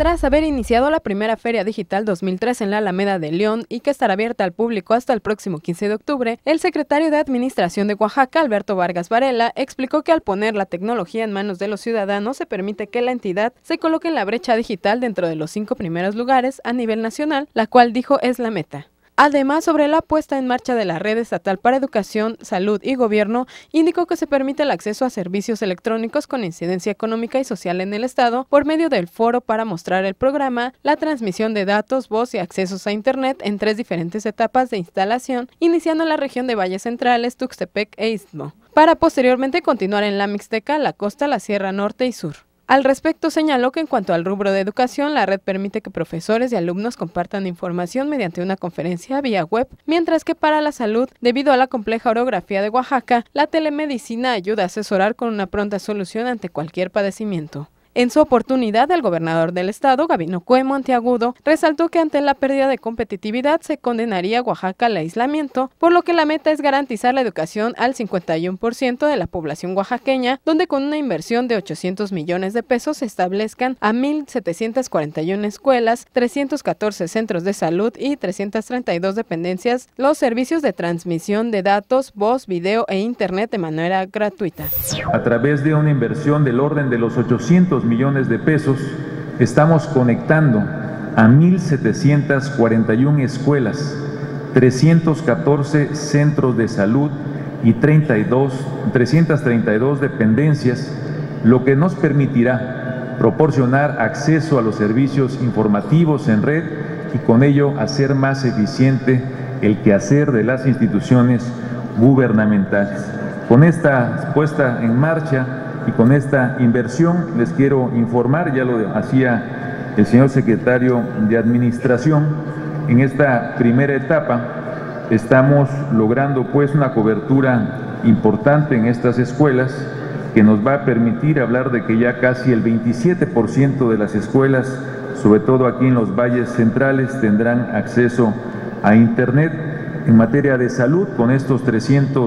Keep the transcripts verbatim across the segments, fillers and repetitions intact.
Tras haber iniciado la primera Feria Digital dos mil tres en la Alameda de León y que estará abierta al público hasta el próximo quince de octubre, el secretario de Administración de Oaxaca, Alberto Vargas Varela, explicó que al poner la tecnología en manos de los ciudadanos se permite que la entidad se coloque en la brecha digital dentro de los cinco primeros lugares a nivel nacional, la cual dijo es la meta. Además, sobre la puesta en marcha de la Red Estatal para Educación, Salud y Gobierno, indicó que se permite el acceso a servicios electrónicos con incidencia económica y social en el Estado por medio del foro para mostrar el programa, la transmisión de datos, voz y accesos a Internet en tres diferentes etapas de instalación, iniciando en la región de Valles Centrales, Tuxtepec e Istmo, para posteriormente continuar en la Mixteca, la Costa, la Sierra Norte y Sur. Al respecto, señaló que en cuanto al rubro de educación, la red permite que profesores y alumnos compartan información mediante una conferencia vía web, mientras que para la salud, debido a la compleja orografía de Oaxaca, la telemedicina ayuda a asesorar con una pronta solución ante cualquier padecimiento. En su oportunidad, el gobernador del estado, Gabino Cue Monteagudo, resaltó que ante la pérdida de competitividad se condenaría a Oaxaca al aislamiento, por lo que la meta es garantizar la educación al cincuenta y uno por ciento de la población oaxaqueña, donde con una inversión de ochocientos millones de pesos se establezcan a mil setecientas cuarenta y una escuelas, trescientos catorce centros de salud y trescientas treinta y dos dependencias los servicios de transmisión de datos, voz, video e internet de manera gratuita. A través de una inversión del orden de los ochocientos millones de pesos, estamos conectando a mil setecientas cuarenta y una escuelas, trescientos catorce centros de salud y treinta y dos, trescientas treinta y dos dependencias, lo que nos permitirá proporcionar acceso a los servicios informativos en red y con ello hacer más eficiente el quehacer de las instituciones gubernamentales. Con esta puesta en marcha y con esta inversión les quiero informar, ya lo hacía el señor secretario de Administración, en esta primera etapa estamos logrando pues una cobertura importante en estas escuelas que nos va a permitir hablar de que ya casi el veintisiete por ciento de las escuelas, sobre todo aquí en los valles centrales, tendrán acceso a Internet. En materia de salud, con estos trescientos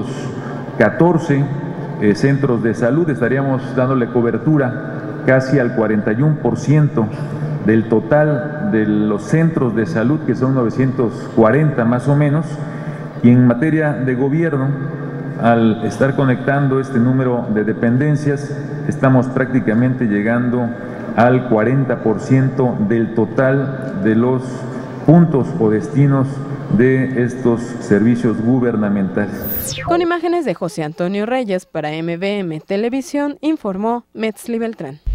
catorce Eh, centros de salud, estaríamos dándole cobertura casi al cuarenta y uno por ciento del total de los centros de salud, que son novecientos cuarenta más o menos, y en materia de gobierno, al estar conectando este número de dependencias, estamos prácticamente llegando al cuarenta por ciento del total de los puntos o destinos de estos servicios gubernamentales. Con imágenes de José Antonio Reyes para M V M Televisión, informó Metzli Beltrán.